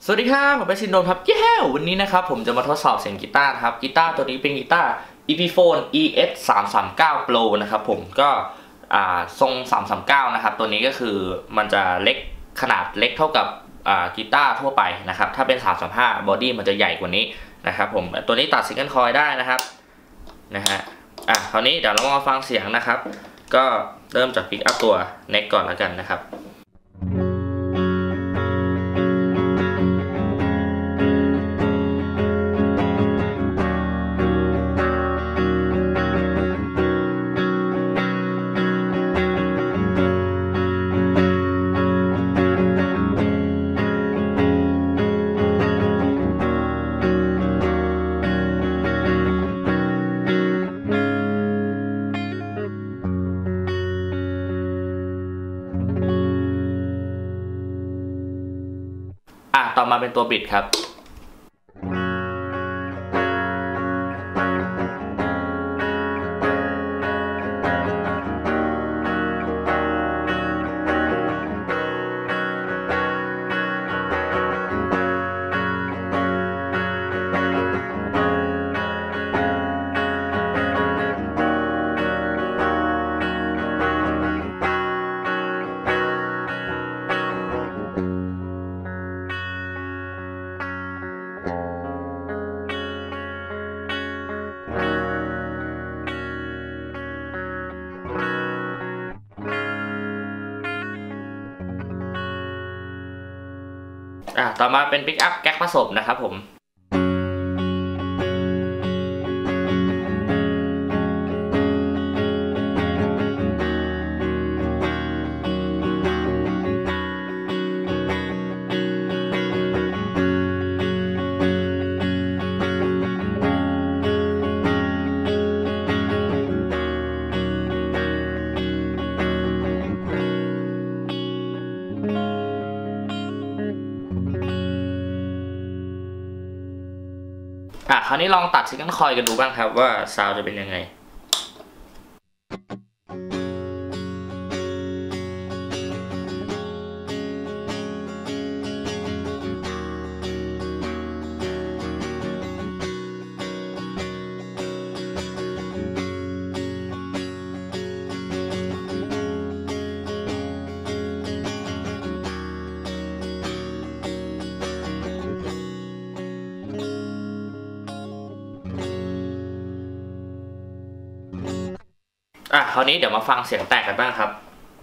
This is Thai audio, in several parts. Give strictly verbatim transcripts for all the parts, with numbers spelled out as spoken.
สวัสดีครับผมเป็นชินโดนครับเย้วันนี้นะครับผมจะมาทดสอบเสียงกีตาร์ครับกีตาร์ตัวนี้เป็นกีตาร์ Epiphone อี เอส สามสามเก้า Pro นะครับผมก็อ่าทรงสามสามเก้านะครับตัวนี้ก็คือมันจะเล็กขนาดเล็กเท่ากับอ่ากีตาร์ทั่วไปนะครับถ้าเป็นสามสามห้าบอดี้มันจะใหญ่กว่านี้นะครับผมตัวนี้ตัดซิงเกิลคอยได้นะครับนะฮะอ่ะคราวนี้เดี๋ยวเรามาฟังเสียงนะครับก็เริ่มจากพิกอัพตัวเน็กก่อนแล้วกันนะครับอ่ะต่อมาเป็นตัวบิดครับอ่ะต่อมาเป็นปิกอัพแก๊กผสมนะครับผมอ่ะคราวนี้ลองตัดซิงเกิลคอยกันดูบ้างครับว่าซาวด์จะเป็นยังไงอ่ะคราวนี้เดี๋ยวมาฟังเสียงแตกกันบ้างครับ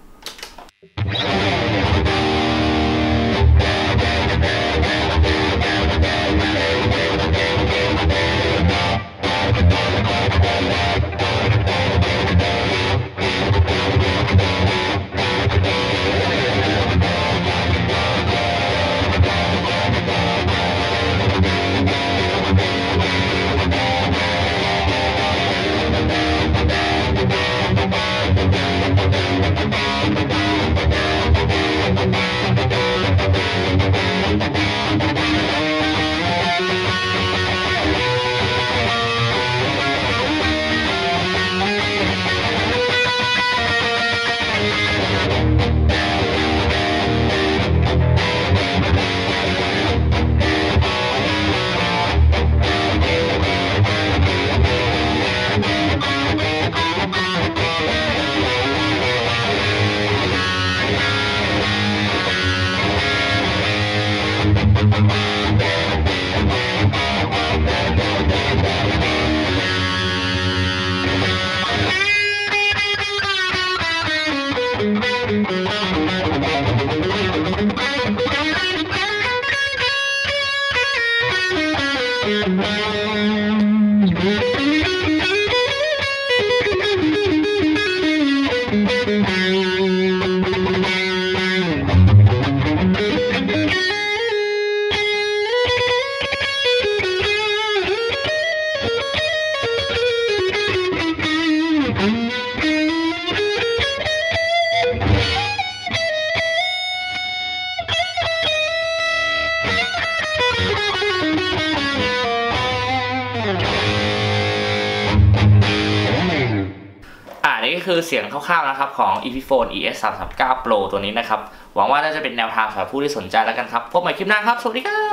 นี่ก็คือเสียงคร่าวๆนะครับของ Epiphone อี เอส สามสามเก้า Pro ตัวนี้นะครับหวังว่าน่าจะเป็นแนวทางสำหรับผู้ที่สนใจแล้วกันครับพบใหม่คลิปหน้าครับสวัสดีครับ